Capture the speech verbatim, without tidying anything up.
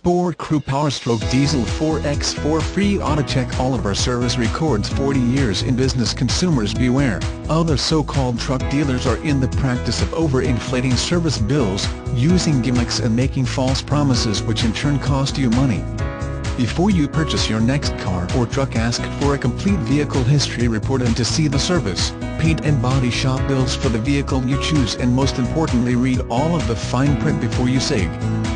four CREW POWERSTROKE Diesel four by four free AUTOCHECK. All of our service records forty years in business. Consumers beware, other so-called truck dealers are in the practice of over-inflating service bills, using gimmicks and making false promises which in turn cost you money. Before you purchase your next car or truck, ask for a complete vehicle history report and to see the service, paint and body shop bills for the vehicle you choose, and most importantly read all of the fine print before you sig.